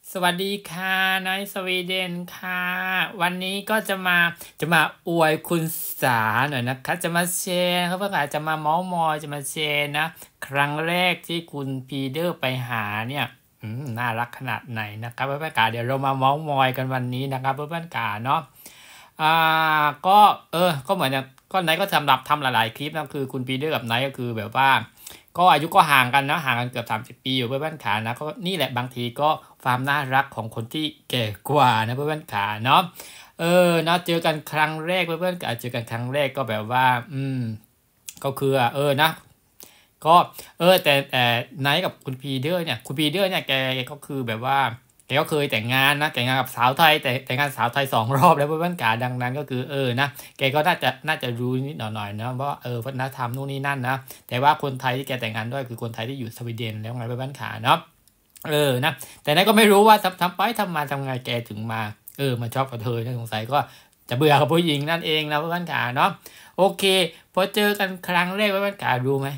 สวัสดีค่ะนายสวีเดนค่ะวันนี้ก็จะมาอวยคุณสาหน่อยนะคะจะมาแชร์เขาประกาศจะมาเมาส์มอยจะมาแชร์นะครั้งแรกที่คุณพีเดอร์ไปหาเนี่ยน่ารักขนาดไหนนะครับเพื่อนๆกาเดี๋ยวเรามาเมาส์มอยกันวันนี้นะครับเพื่อนๆกาเนาะอ่ก็ก็เหมือนก็ไนท์ก็ทำหลายๆคลิปนะคือคุณพีเดอร์กับไนท์ก็คือแบบว่าก็อายุก็ห่างกันนะห่างกันเกือบ30 ปีอยู่เพื่อนๆขานะก็นี่แหละบางทีก็ความน่ารักของคนที่แก่กว่านะเพื่อนๆขาเนาะเนาะเจอกันครั้งแรกเพื่อนๆขาเจอกันครั้งแรกก็แบบว่าก็คือนะก็แต่ไนท์กับคุณพีเดอร์เนี่ยคุณพีเดอร์เนี่ยแกก็คือแบบว่าแกก็เคยแต่งงานนะแต่งงานกับสาวไทยแต่งงานสาวไทย2 รอบแล้วเพื่อนๆกาดังนั้นก็คือนะแกก็น่าจะรู้นิดหน่อยนะว่าวัฒนธรรมนู่นนี่นั่นนะแต่ว่าคนไทยที่แกแต่งงานด้วยคือคนไทยที่อยู่สวีเดนแล้วไงเพื่อนๆขาเนาะนะแต่นั้นก็ไม่รู้ว่าทำไปทำไงแกถึงมามาชอบกับเธอนะสงสัยก็จะเบื่อกับผู้หญิงนั่นเองนะเพื่อนๆขาเนาะโอเคพอเจอกันครั้งแรกเพื่อนๆขารู้ไหม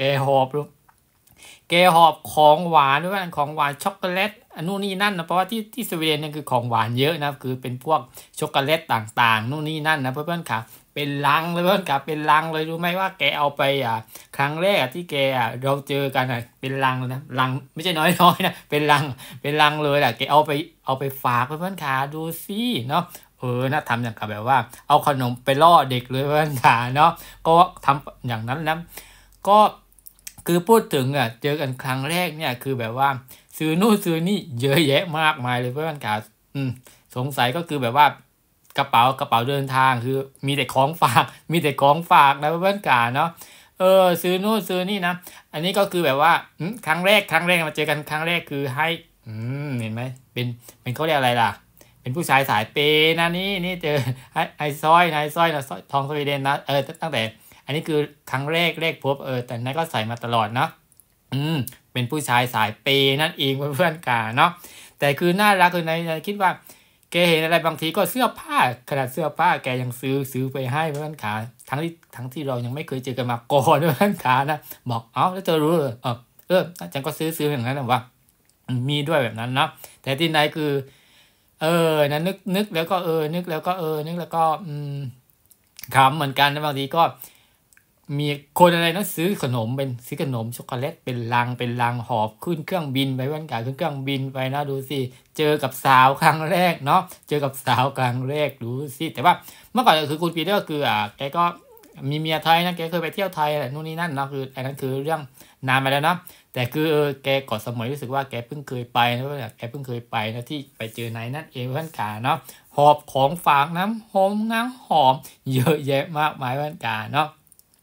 แกหอบของหวานด้วยกันของหวานช็อกโกแลตอันนู่นนี่นั่นนะเพราะว่าที่สวีเดนเนี่ยคือของหวานเยอะนะคือเป็นพวกช็อกโกแลตต่างๆนู่นนี่นั่นนะเพื่อนๆค่ะเป็นลังเลยเพื่อนค่ะเป็นลังเลยรู้ไหมว่าแกเอาไปครั้งแรกที่แกเราเจอกันเป็นลังเลยนะลังไม่ใช่น้อยๆนะเป็นลังเลยแหละแกเอาไปฝากเพื่อนๆค่ะดูสิเนาะน่าทำอย่างกับแบบว่าเอาขนมไปล่อเด็กเลยเพื่อนค่ะเนาะก็ทำอย่างนั้นนะก็คือพูดถึงเจอกันครั้งแรกเนี่ยคือแบบว่าซื้อนู่นซื้อนี่เยอะแยะมากมายเลยเพื่อนขาสงสัยก็คือแบบว่ากระเป๋าเดินทางคือมีแต่ของฝากมีแต่ของฝากนะเพื่อนขาเนาะซื้อนู่นซื้อนี่นะอันนี้ก็คือแบบว่าครั้งแรกมาเจอกันครั้งแรกคือให้เห็นไหมเป็นเขาเรียกอะไรล่ะเป็นผู้ชายสายเปย์นะนี่เจอไอ้สร้อยนะสร้อยทองสวีเดนนะตั้งแต่อันนี้คือครั้งแรกพบแต่นั้นก็ใส่มาตลอดเนาะเป็นผู้ชายสายเปย์นั่นเองเพื่อนๆกาเนาะแต่คือน่ารักคือในคิดว่าแกเห็นอะไรบางทีก็เสื้อผ้าขนาดเสื้อผ้าแกยังซื้อไปให้เพื่อนขาทั้งที่เรายังไม่เคยเจอกันมาก่อนเพื่อนขานะบอกแล้วเธอรู้เหรอจังก็ซื้ออย่างนั้นนะว่ามีด้วยแบบนั้นเนาะแต่ที่ไหนคือนะนึกแล้วก็นึกแล้วก็ขำเหมือนกันนะบางทีก็มีคนอะไรนะซื้อขนมช็อกโกแลตเป็นลังหอบขึ้นเครื่องบินไปวันกาขึ้นเครื่องบินไปนะดูสิเจอกับสาวครั้งแรกเนาะเจอกับสาวครั้งแรกดูสิแต่ว่าเมื่อก่อนคือคุณปีเตอร์คือแกก็มีเมียไทยนะแกเคยไปเที่ยวไทยอะไรนู่นนี่นั่นเนาะคืออันนั้นคือเรื่องนานมาแล้วเนาะแต่คือแกก่อนสมัยรู้สึกว่าแกเพิ่งเคยไปนะว่าแกเพิ่งเคยไปนะที่ไปเจอไหนนั่นเองเพื่อนกาเนาะหอบของฝากน้ำหอมเยอะแยะมากมายเพื่อนกาเนาะ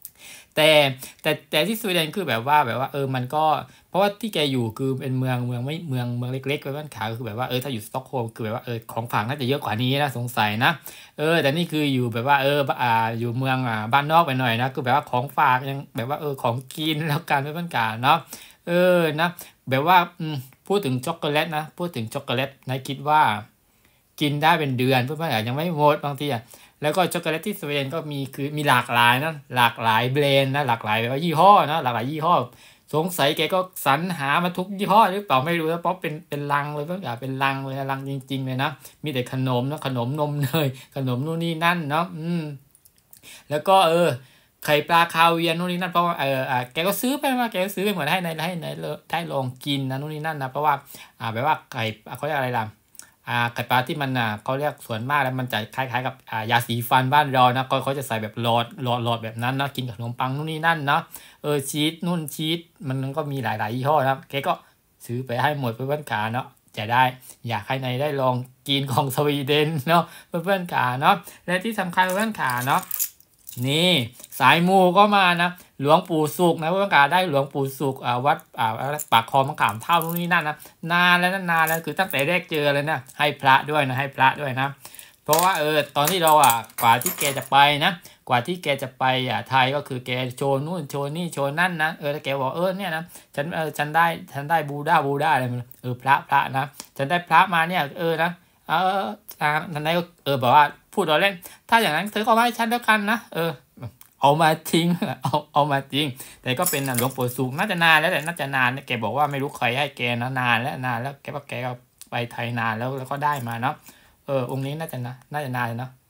แต่ที่สวีเดนคือแบบว่ามันก็เพราะว่าที่แกอยู่คือเป็นเมืองไม่เมืองเล็กๆไปบ้านขาวคือแบบว่าถ้าอยู่สต็อกโฮล์มคือแบบว่าของฝากน่าจะเยอะกว่านี้นะสงสัยนะแต่นี่คืออยู่แบบว่าอยู่เมืองบ้านนอกไปหน่อยนะคือแบบว่าของฝากยังแบบว่าของกินแล้วกันไปบ้านกาเนาะนะแบบว่าพูดถึงช็อกโกแลตนะพูดถึงช็อกโกแลตนายคิดว่ากินได้เป็นเดือนเพื่อนๆยังไม่หมดบางทีแล้วก็ช็อกโกแลตที่สวีเดนก็มีหลากหลายนะหลากหลายแบรนด์นะหลากหลายแบบว่ายี่ห้อนะหลากหลายยี่ห้อสงสัยแกก็สรรหามาทุกยี่ห้อหรือเปล่าไม่รู้นะเพราะเป็นลังเลยเพื่อนๆเป็นลังเลยลังจริงๆเลยนะมีแต่ขนมนะขนมนมเนยขนมนู่นนี่นั่นเนาะแล้วก็ไข่ปลาคาเวียร์นู่นนี่นั่นเพราะว่าแกก็ซื้อไปมาแกก็ซื้อไปเหมือนให้ลองกินนะนู่นนี่นั่นนะเพราะว่าแบบว่าไข่เขาเรียกอะไรล่ะไข่ปลาที่มันเขาเรียกส่วนมากแล้วมันจะคล้ายๆกับยาสีฟันบ้านเรานะก็เขาจะใส่แบบหลอดแบบนั้นนะกินกับขนมปังนู่นนี่นั่นเนาะชีสนู่นชีสมันก็มีหลายๆยี่ห้อนะแกก็ซื้อไปให้หมดเพื่อนๆขาเนาะจะได้อยากให้ในได้ลองกินของสวีเดนเนาะเพื่อนๆขาเนาะและที่สำคัญเพื่อนๆขาเนาะนี่สายมูก็มานะหลวงปู่สุขนะเพื่อนกาได้หลวงปู่สุขวัดปากคลองมะขามเท่านู่นนี่นั่นนะนานแล้วคือตั้งแต่แรกเจอเลยนะให้พระด้วยนะเพราะว่าตอนที่เรากว่าที่แกจะไปนะกว่าที่แกจะไปไทยก็คือแกโชว์นู่นโชว์นี่โชว์นั่นนะแล้วแกบอกเนี่ยนะฉันได้บูดาอะไรมันพระนะฉันได้พระมาเนี่ยนะท่านนายก็บอกว่าพูดเราเล่นถ้าอย่างนั้นเธอก็ให้ฉันแล้วกันนะเอามาทิ้งเอามาจริงแต่ก็เป็นหลวงปู่สุขน่าจะนานแล้วแหละน่าจะนานแกบอกว่าไม่รู้ใครให้แกนะนานแล้วแกว่าแกก็ไปไทยนานแล้วก็ได้มาเนาะองค์นี้น่าจะนานเนาะ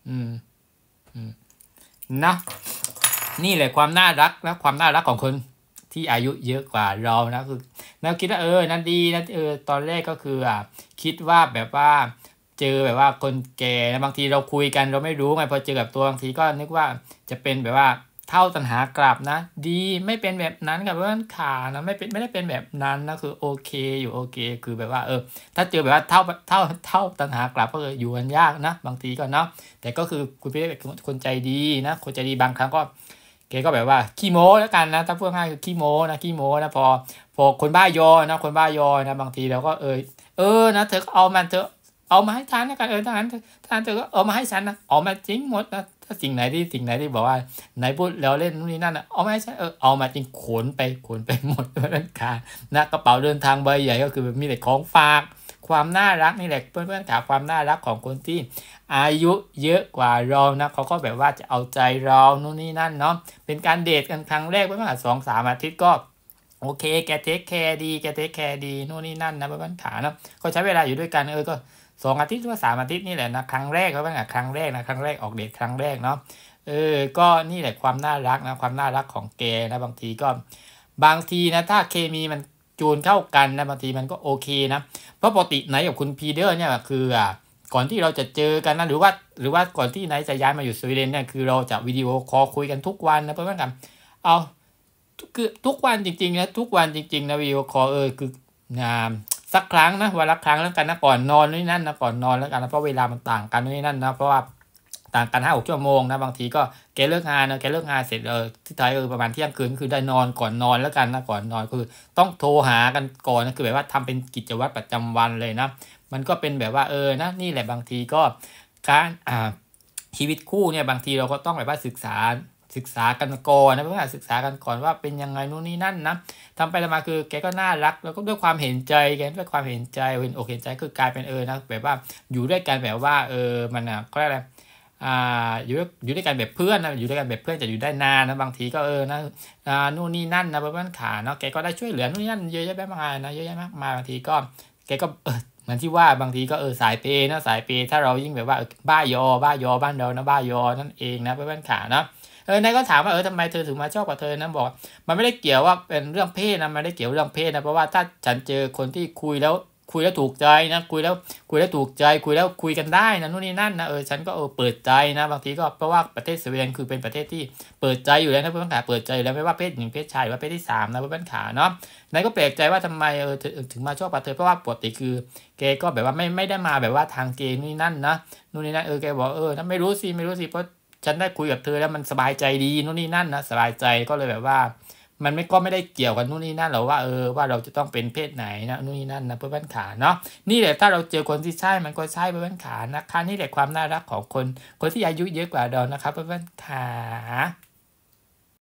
นะนี่แหละความน่ารักนะความน่ารักของคนที่อายุเยอะกว่าเรานะคือเราคิดว่านั่นดีนะตอนแรกก็คือคิดว่าแบบว่าเจอแบบว่าคนแก่นะบางทีเราคุยกันเราไม่รู้ไงพอเจอกับตัวบางทีก็นึกว่าจะเป็นแบบว่าเท่าตัณหากลับนะดีไม่เป็นแบบนั้นกับเพื่อนขานะไม่ได้เป็นแบบนั้นนะคือโอเคอยู่โอเคคือแบบว่าถ้าเจอแบบว่าเท่าตัณหากลับก็อยู่กันยากนะบางทีก็เนาะแต่ก็คือคุณพี่เป็นคนใจดีนะคนใจดีบางครั้งก็แกก็แบบว่าขี้โม้แล้วกันนะถ้าพูดง่ายคือขี้โม้นะพอคนบ้ายอนะคนบ้ายอนะบางทีเราก็นะเธอก็เอามาให้ฉันนะกันถ้างั้นเธอก็เอามาให้ฉันนะเอามาจริงหมดนะถ้าสิ่งไหนที่บอกว่าไหนพูดแล้วเล่นนู่นนี่นั่นนะเอามาให้ฉันเอามาจริงขนไปหมดเลยค่ะนะกระเป๋าเดินทางใบใหญ่ก็คือมีแต่ของฝากความน่ารักนี่แหละเพื่อนๆถามความน่ารักของคนที่อายุเยอะกว่าเรานะเขาก็แบบว่าจะเอาใจเรานู่นนี่นั่นเนาะเป็นการเดทกันครั้งแรกเมื่อ2-3 อาทิตย์ก็โอเคแกเทคแคร์ดีนู่นนี่นั่นนะเพื่อนๆขานะก็ใช้เวลาอยู่ด้วยกันก็2 อาทิตย์หรือว่า3 อาทิตย์นี่แหละนะครั้งแรกเขาเป็นครั้งแรกออกเดทครั้งแรกเนาะก็นี่แหละความน่ารักนะความน่ารักของแกนะบางทีนะถ้าเคมีมันจูนเข้ากันนะบางทีมันก็โอเคนะเพราะปกติไหนกับคุณพีเดอร์เนี่ยคือก่อนที่เราจะเจอกันนะหรือว่าก่อนที่ไหนจะย้ายมาอยู่สวีเดนเนี่ยคือเราจะวิดีโอคอลคุยกันทุกวันนะเพื่อนๆกันคือทุกวันจริงๆนะทุกวันจริงๆนะวิดีโอคอลคือสักครั้งนะวันละครั้งแล้วกันนะก่อนนอนนี่นั่นนะก่อนนอนแล้วกันนะเพราะเวลามันต่างกันนี่นั่นนะเพราะว่าต่างกัน5-6 ชั่วโมงนะบางทีก็แกเลิกงานเสร็จที่ไทยประมาณเที่ยงคืนคือได้นอนก่อนนอนแล้วกันนะก่อนนอนคือต้องโทรหากันก่อนนะคือแบบว่าทำเป็นกิจวัตรประจำวันเลยนะมันก็เป็นแบบว่านะนี่แหละบางทีก็การชีวิตคู่เนี่ยบางทีเราก็ต้องแบบว่าศึกษากันก่อนนะเพื่อนศึกษากันก่อนว่าเป็นยังไงนู่นนี่นั่นนะทำไปมาคือแกก็น่ารักแล้วก็ด้วยความเห็นใจแกด้วยความเห็นใจเห็นอกเห็นใจคือกลายเป็นนะแบบว่าอยู่ด้วยกันแบบว่ามันเขาเรียกอะไรอยู่ด้วยกันแบบเพื่อนนะอยู่ด้วยกันแบบเพื่อนจะอยู่ได้นานนะบางทีก็นะนู่นนี่นั่นนะเพื่อนขาเนาะแกก็ได้ช่วยเหลือนู่นนี่นั่นเยอะแยะมากมายนะเยอะแยะมากมายบางทีก็แกก็เหมือนที่ว่าบางทีก็สายเปย์นะสายเปย์ถ้าเรายิ่งแบบว่าบ้ายอบ้านเรานะบ้ายอนั่นเองนะเพื่อนขาเนาะนายก็ถามว่าทำไมเธอถึงมาชอบกับเธอนะบอกมันไม่ได้เกี่ยวว่าเป็นเรื่องเพศนะมันไม่ได้เกี่ยวเรื่องเพศนะเพราะว่าถ้าฉันเจอคนที่คุยแล้วถูกใจนะคุยแล้วถูกใจคุยแล้วคุยกันได้นะนู่นนี่นั่นนะฉันก็เปิดใจนะบางทีก็เพราะว่าประเทศสวีเดนคือเป็นประเทศที่เปิดใจอยู่แล้วนะเพื่อนขาเปิดใจอยู่แล้วไม่ว่าเพศหญิงเพศชายหรือว่าเพศที่3นะเพื่อนขาเนาะนายก็แปลกใจว่าทำไมถึงมาชอบกับเธอเพราะว่าปกติคือแกก็แบบว่าไม่ได้มาแบบว่าทางเกย์นู่นนี่นั่นนะนู่นนี่นั่นแกบอกถ้าไม่รู้สิเพราะฉันได้คุยกับเธอแล้วมันสบายใจดีนู่นนี่นั่นนะสบายใจก็เลยแบบว่ามันไม่ได้เกี่ยวกันนู่นนี่นั่นหรอกว่าว่าเราจะต้องเป็นเพศไหนนะนู่นนี่นั่นนะเพื่อนขาเนาะนี่แหละถ้าเราเจอคนที่ใช่มันก็ใช่เพื่อนขานะคะนี่แหละความน่ารักของคนที่อายุเยอะกว่าเรานะครับเพื่อนขา